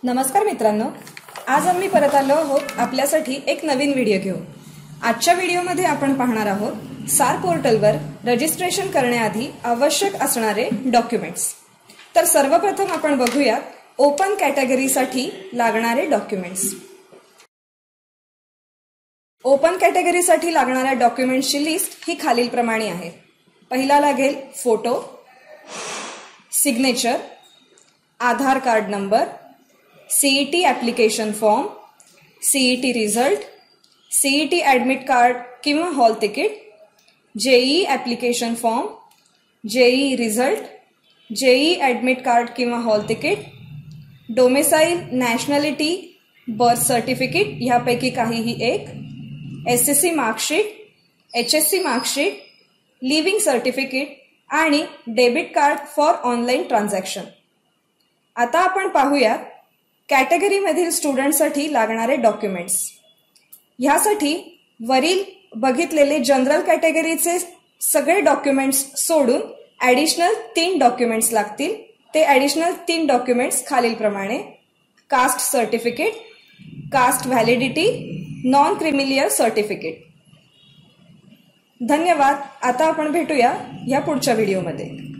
नमस्कार मित्रांनो, आज आम्ही परत आलो आहोत आपल्यासाठी एक नवीन व्हिडिओ घेऊन। आजच्या व्हिडिओमध्ये आपण पाहणार आहोत सार पोर्टलवर रजिस्ट्रेशन करण्याआधी आवश्यक असणारे डॉक्युमेंट्स। तर सर्वप्रथम आपण बघूया ओपन कॅटेगरीसाठी लागणारे डॉक्युमेंट्स। ओपन कॅटेगरीसाठी लागणाऱ्या डॉक्युमेंट्सची लिस्ट ही खालीलप्रमाणे आहे। पहिला लागेल photo, signature, Aadhaar card number, CET application form, CET result, CET admit card किंवा hall ticket, JEE application form, JEE result, JEE admit card किंवा hall ticket, domicile, nationality, birth certificate ह्यापैकी काहीही एक, SSC marksheet, HSC marksheet, living certificate आणि debit card for online transaction. आता आपण पाहूया कॅटेगरीमधील स्टुडंटसाठी लागणारे डॉक्युमेंट्स। ह्यासाठी वरील बघितलेले जनरल कॅटेगरीचे सगळे डॉक्युमेंट्स सोडून ॲडिशनल 3 डॉक्युमेंट्स लागतील। ते ॲडिशनल 3 डॉक्युमेंट्स खालीलप्रमाणे: caste certificate, caste validity, non creamy layer certificate. धन्यवाद। आता आपण भेटूया या पुढच्या व्हिडिओमध्ये।